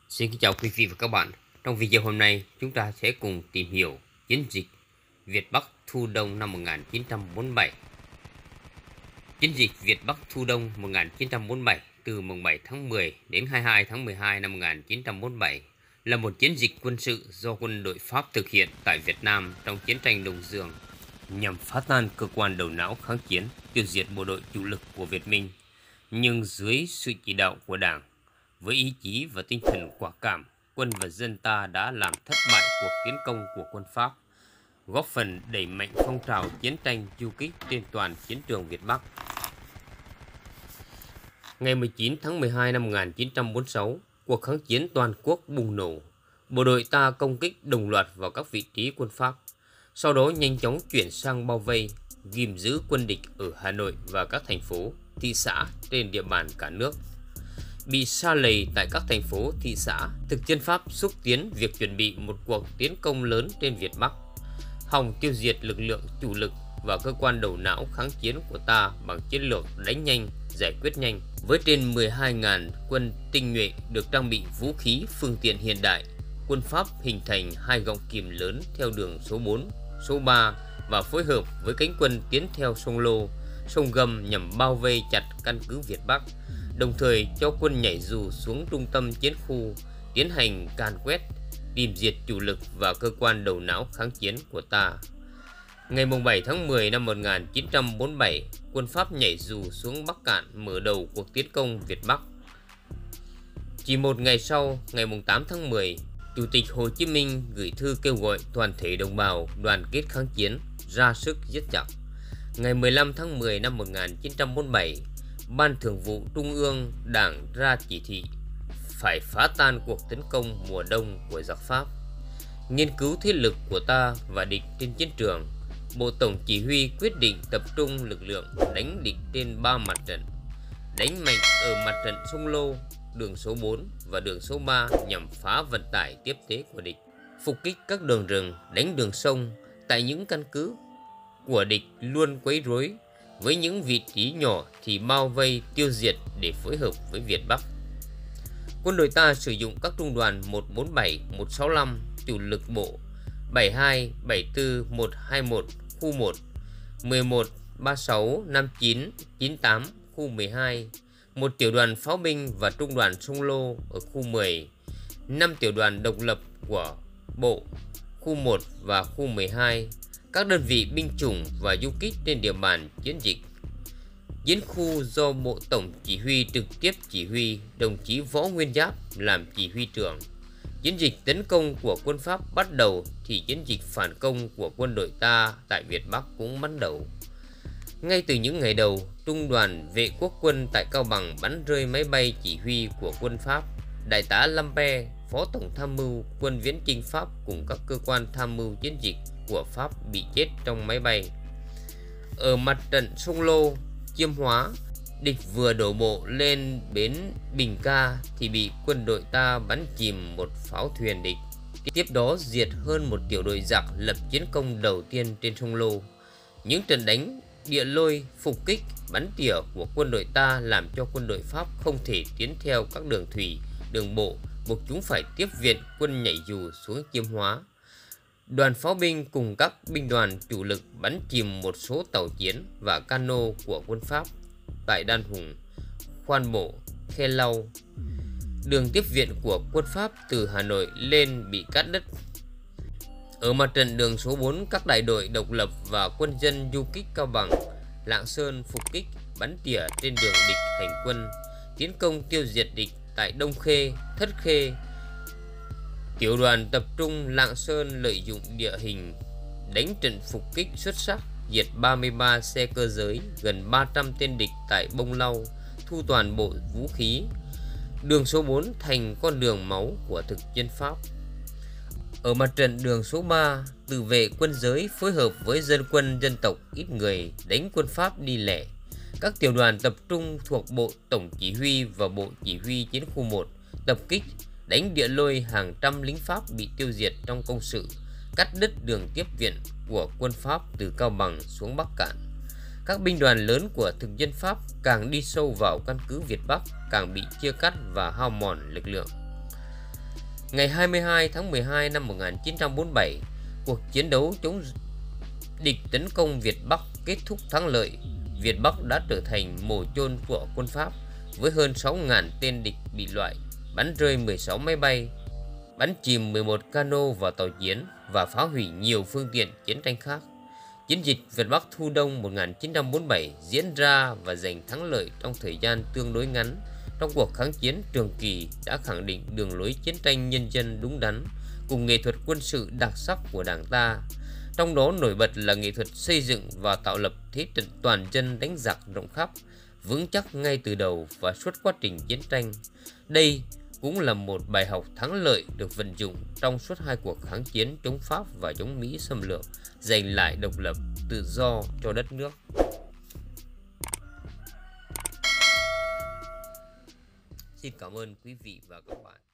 Xin kính chào quý vị và các bạn. Trong video hôm nay, chúng ta sẽ cùng tìm hiểu chiến dịch Việt Bắc Thu Đông năm 1947. Chiến dịch Việt Bắc Thu Đông 1947 từ mùng 7 tháng 10 đến 22 tháng 12 năm 1947 là một chiến dịch quân sự do quân đội Pháp thực hiện tại Việt Nam trong chiến tranh Đông Dương nhằm phá tan cơ quan đầu não kháng chiến, tiêu diệt bộ đội chủ lực của Việt Minh. Nhưng dưới sự chỉ đạo của Đảng, với ý chí và tinh thần quả cảm, quân và dân ta đã làm thất bại cuộc tiến công của quân Pháp, góp phần đẩy mạnh phong trào chiến tranh du kích trên toàn chiến trường Việt Bắc. Ngày 19 tháng 12 năm 1946, cuộc kháng chiến toàn quốc bùng nổ. Bộ đội ta công kích đồng loạt vào các vị trí quân Pháp, sau đó nhanh chóng chuyển sang bao vây, ghim giữ quân địch ở Hà Nội và các thành phố, thị xã trên địa bàn cả nước. Bị sa lầy tại các thành phố, thị xã, thực dân Pháp xúc tiến việc chuẩn bị một cuộc tiến công lớn trên Việt Bắc, hòng tiêu diệt lực lượng chủ lực và cơ quan đầu não kháng chiến của ta bằng chiến lược đánh nhanh, giải quyết nhanh. Với trên 12.000 quân tinh nhuệ được trang bị vũ khí, phương tiện hiện đại, quân Pháp hình thành hai gọng kìm lớn theo đường số 4, số 3 và phối hợp với cánh quân tiến theo sông Lô, sông Gâm nhằm bao vây chặt căn cứ Việt Bắc, đồng thời cho quân nhảy dù xuống trung tâm chiến khu, tiến hành càn quét, tìm diệt chủ lực và cơ quan đầu não kháng chiến của ta. Ngày 7 tháng 10 năm 1947, quân Pháp nhảy dù xuống Bắc Cạn mở đầu cuộc tiến công Việt Bắc. Chỉ một ngày sau, ngày 8 tháng 10, Chủ tịch Hồ Chí Minh gửi thư kêu gọi toàn thể đồng bào đoàn kết kháng chiến, ra sức giết giặc. Ngày 15 tháng 10 năm 1947, Ban Thường vụ Trung ương Đảng ra chỉ thị phải phá tan cuộc tấn công mùa đông của giặc Pháp. Nghiên cứu thế lực của ta và địch trên chiến trường, Bộ Tổng Chỉ huy quyết định tập trung lực lượng đánh địch trên 3 mặt trận. Đánh mạnh ở mặt trận sông Lô, đường số 4 và đường số 3 nhằm phá vận tải tiếp tế của địch. Phục kích các đường rừng, đánh đường sông tại những căn cứ của địch luôn quấy rối. Với những vị trí nhỏ thì bao vây tiêu diệt để phối hợp với Việt Bắc. Quân đội ta sử dụng các trung đoàn 147, 165, chủ lực bộ 72, 74, 121, khu 1, 11, 36, 59, 98, khu 12, một tiểu đoàn pháo binh và trung đoàn sông Lô ở khu 10, 5 tiểu đoàn độc lập của bộ, khu 1 và khu 12, các đơn vị binh chủng và du kích trên địa bàn chiến dịch. Chiến khu do Bộ Tổng Chỉ huy trực tiếp chỉ huy, đồng chí Võ Nguyên Giáp làm chỉ huy trưởng. Chiến dịch tấn công của quân Pháp bắt đầu thì chiến dịch phản công của quân đội ta tại Việt Bắc cũng bắt đầu. Ngay từ những ngày đầu, Trung đoàn Vệ Quốc quân tại Cao Bằng bắn rơi máy bay chỉ huy của quân Pháp. Đại tá Lampe, Phó Tổng tham mưu quân viễn chinh Pháp cùng các cơ quan tham mưu chiến dịch của Pháp bị chết trong máy bay. Ở mặt trận sông Lô, Chiêm Hóa, địch vừa đổ bộ lên bến Bình Ca thì bị quân đội ta bắn chìm một pháo thuyền địch. Tiếp đó diệt hơn một tiểu đội giặc, lập chiến công đầu tiên trên sông Lô. Những trận đánh địa lôi, phục kích, bắn tỉa của quân đội ta làm cho quân đội Pháp không thể tiến theo các đường thủy, đường bộ, buộc chúng phải tiếp viện quân nhảy dù xuống Chiêm Hóa. Đoàn pháo binh cùng các binh đoàn chủ lực bắn chìm một số tàu chiến và cano của quân Pháp tại Đan Hùng, Khoan Bộ, Khe Lau. Đường tiếp viện của quân Pháp từ Hà Nội lên bị cắt đứt. Ở mặt trận đường số 4, các đại đội độc lập và quân dân du kích Cao Bằng, Lạng Sơn phục kích, bắn tỉa trên đường địch hành quân, tiến công tiêu diệt địch tại Đông Khê, Thất Khê. Tiểu đoàn tập trung Lạng Sơn lợi dụng địa hình đánh trận phục kích xuất sắc, diệt 33 xe cơ giới, gần 300 tên địch tại Bông Lau, thu toàn bộ vũ khí. Đường số 4 thành con đường máu của thực dân Pháp. Ở mặt trận đường số 3, tự vệ quân giới phối hợp với dân quân dân tộc ít người đánh quân Pháp đi lẻ. Các tiểu đoàn tập trung thuộc Bộ Tổng Chỉ huy và Bộ Chỉ huy Chiến khu 1 tập kích, đánh địa lôi hàng trăm lính Pháp bị tiêu diệt trong công sự, cắt đứt đường tiếp viện của quân Pháp từ Cao Bằng xuống Bắc Cạn. Các binh đoàn lớn của thực dân Pháp càng đi sâu vào căn cứ Việt Bắc, càng bị chia cắt và hao mòn lực lượng. Ngày 22 tháng 12 năm 1947, cuộc chiến đấu chống địch tấn công Việt Bắc kết thúc thắng lợi. Việt Bắc đã trở thành mồ chôn của quân Pháp với hơn 6.000 tên địch bị loại, bắn rơi 16 máy bay, bắn chìm 11 cano và tàu chiến và phá hủy nhiều phương tiện chiến tranh khác. Chiến dịch Việt Bắc Thu Đông 1947 diễn ra và giành thắng lợi trong thời gian tương đối ngắn trong cuộc kháng chiến trường kỳ đã khẳng định đường lối chiến tranh nhân dân đúng đắn cùng nghệ thuật quân sự đặc sắc của Đảng ta. Trong đó nổi bật là nghệ thuật xây dựng và tạo lập thế trận toàn dân đánh giặc rộng khắp, vững chắc ngay từ đầu và suốt quá trình chiến tranh. Đây cũng là một bài học thắng lợi được vận dụng trong suốt hai cuộc kháng chiến chống Pháp và chống Mỹ xâm lược, giành lại độc lập, tự do cho đất nước. Xin cảm ơn quý vị và các bạn.